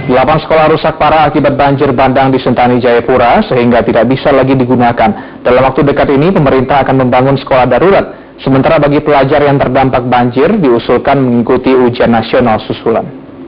8 sekolah rusak parah akibat banjir bandang di Sentani, Jayapura sehingga tidak bisa lagi digunakan. Dalam waktu dekat ini pemerintah akan membangun sekolah darurat. Sementara bagi pelajar yang terdampak banjir diusulkan mengikuti ujian nasional susulan.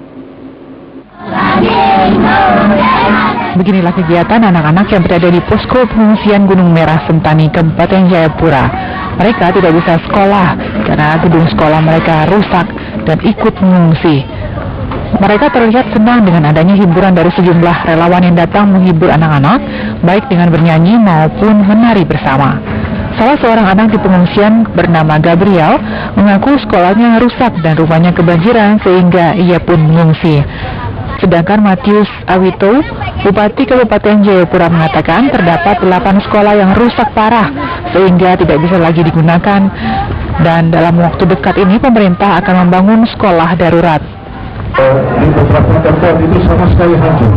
Beginilah kegiatan anak-anak yang berada di posko pengungsian Gunung Merah Sentani, Kabupaten Jayapura. Mereka tidak bisa sekolah karena gedung sekolah mereka rusak dan ikut mengungsi. Mereka terlihat senang dengan adanya hiburan dari sejumlah relawan yang datang menghibur anak-anak, baik dengan bernyanyi maupun menari bersama. Salah seorang anak di pengungsian bernama Gabriel mengaku sekolahnya rusak dan rumahnya kebanjiran sehingga ia pun mengungsi. Sedangkan Matius Awito, Bupati Kabupaten Jayapura mengatakan terdapat 8 sekolah yang rusak parah sehingga tidak bisa lagi digunakan dan dalam waktu dekat ini pemerintah akan membangun sekolah darurat. Di beberapa tempat itu sama sekali hancur.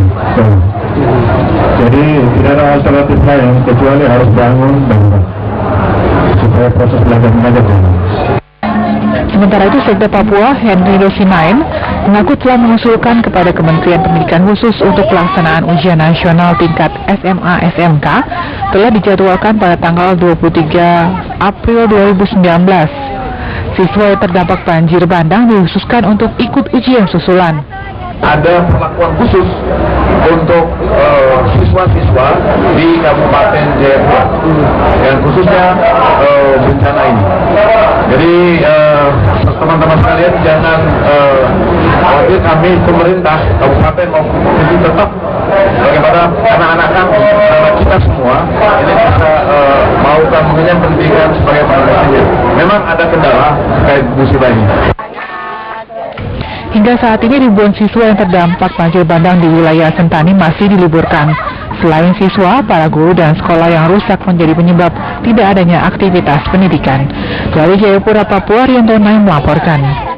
Jadi tidak ada alternatif lain kecuali harus bangun darurat supaya proses belajar mengajar jalan. Sementara itu, Sekda Papua Henry Dosinain mengaku telah mengusulkan kepada Kementerian Pendidikan khusus untuk pelaksanaan ujian nasional tingkat SMA-SMK telah dijadwalkan pada tanggal 23 April 2019. Siswa yang terdampak banjir bandang dikhususkan untuk ikut ujian susulan. Ada perlakuan khusus untuk siswa-siswa di Kabupaten Jayapura dan khususnya bencana ini. Jadi teman-teman sekalian jangan khawatir, kami pemerintah kabupaten maupun provinsi tetap bagaimana anak-anak kita semua ini bisa melakukan pendidikan sebagai manusia. Memang ada kendala terkait musibah ini. Hingga saat ini ribuan siswa yang terdampak banjir bandang di wilayah Sentani masih diliburkan. Selain siswa, para guru dan sekolah yang rusak menjadi penyebab tidak adanya aktivitas pendidikan. Dari Jayapura, Papua, Rianto Naim melaporkan.